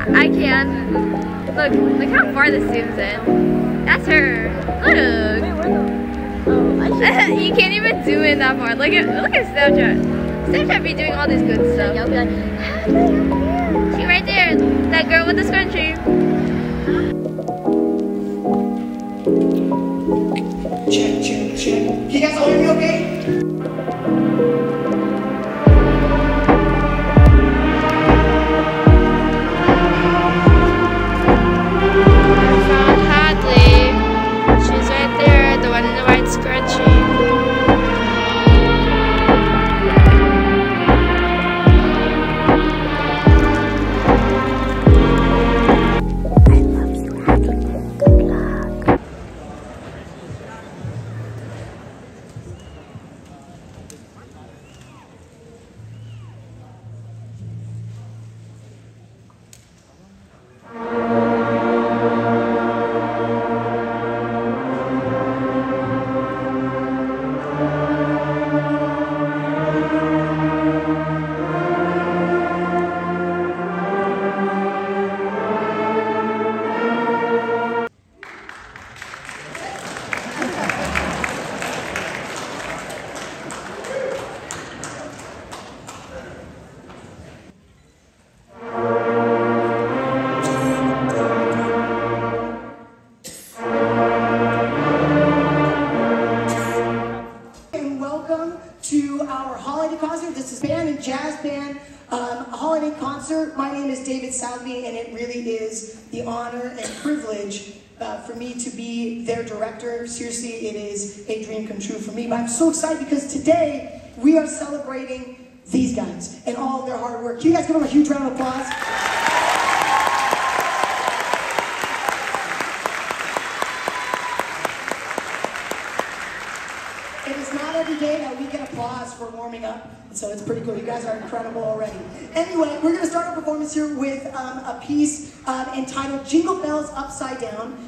I can. Look how far this zooms in. That's her. Look. Wait, where the? Oh, I should. You can't even zoom in that far. Look at Snapchat. Snapchat be doing all this good stuff. I'll be like, She right there. That girl with the scrunchie. Check. Can you guys all hear me okay? To our holiday concert. This is band and jazz band holiday concert. My name is David Southby, and it really is the honor and privilege for me to be their director. Seriously, it is a dream come true for me. But I'm so excited because today we are celebrating these guys and all of their hard work. Can you guys give them a huge round of applause? It is not every day that we get applause for warming up, so it's pretty cool. You guys are incredible already. Anyway, we're going to start our performance here with a piece entitled Jingle Bells Upside Down.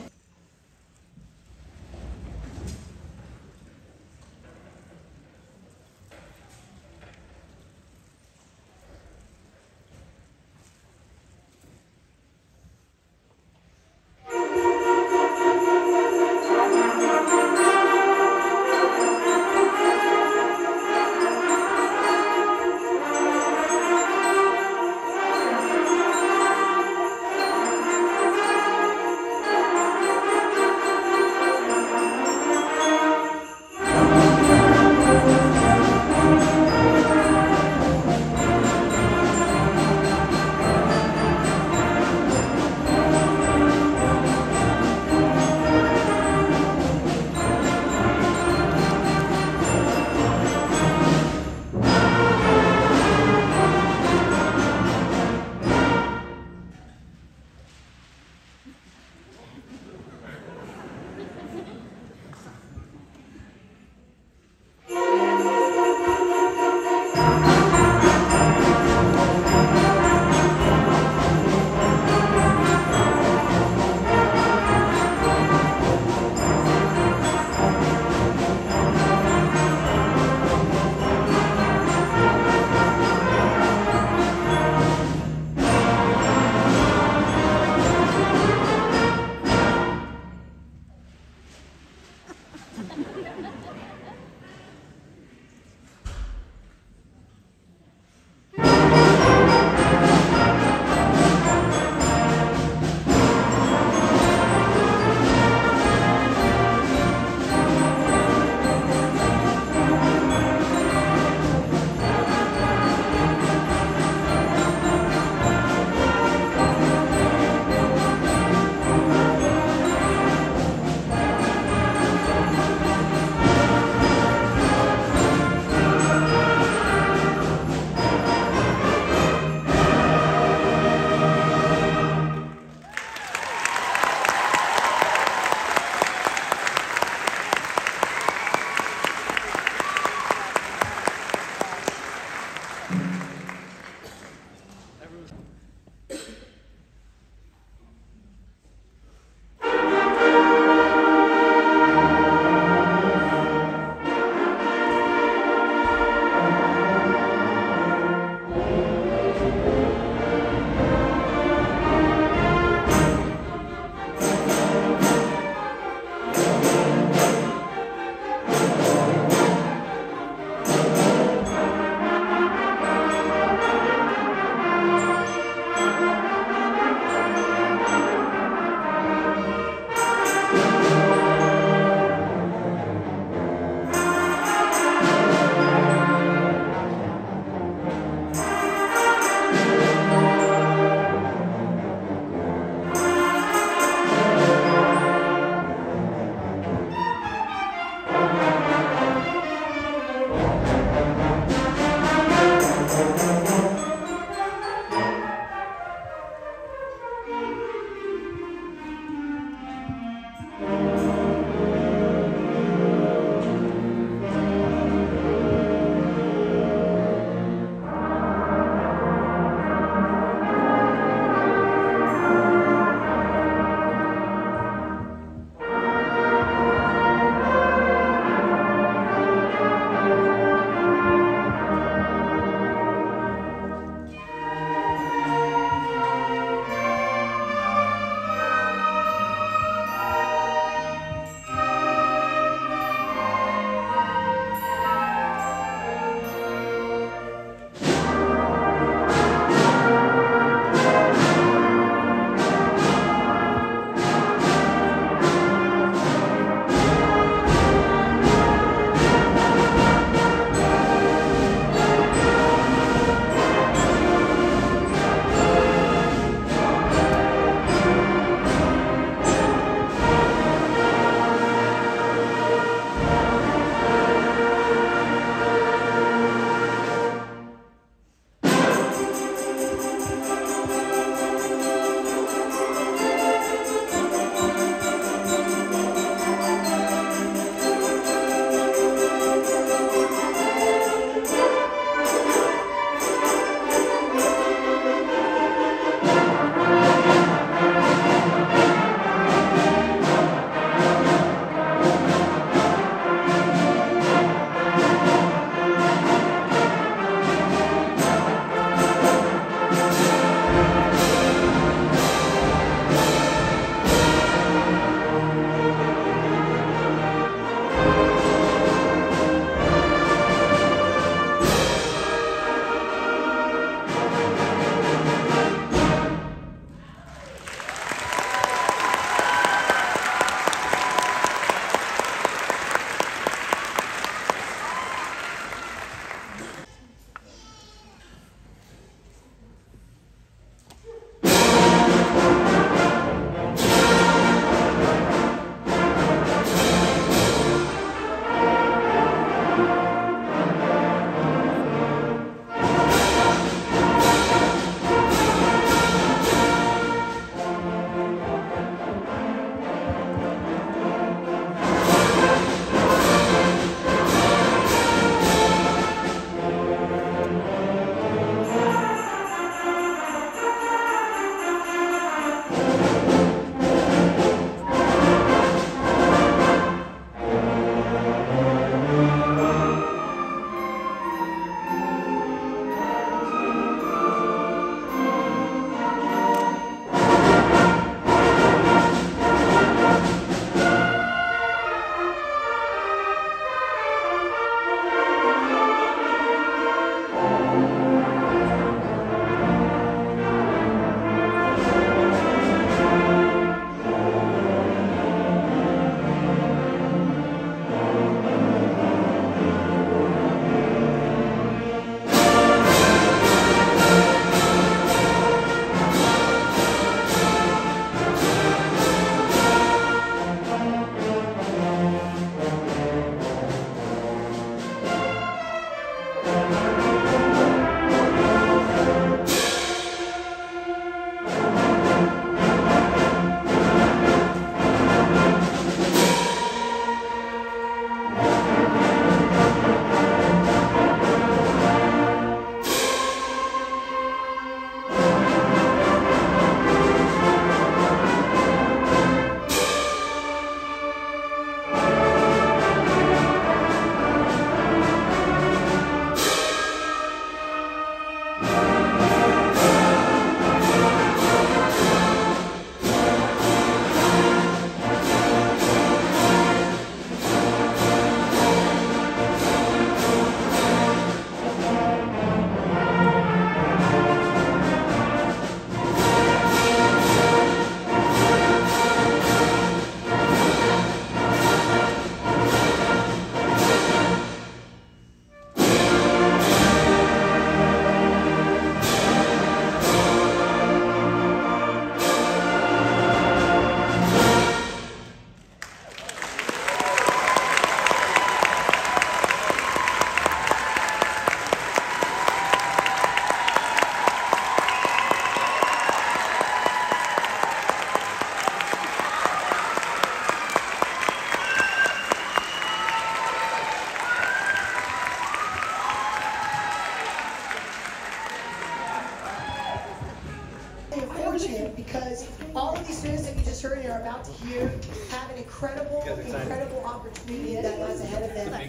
because all of these students that you just heard and are about to hear have an incredible opportunity that lies ahead of them.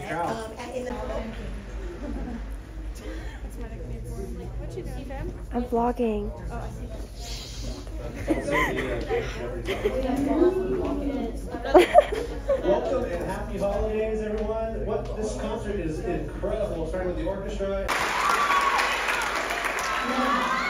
I'm vlogging. Welcome and happy holidays, everyone. This concert is incredible, starting with the orchestra.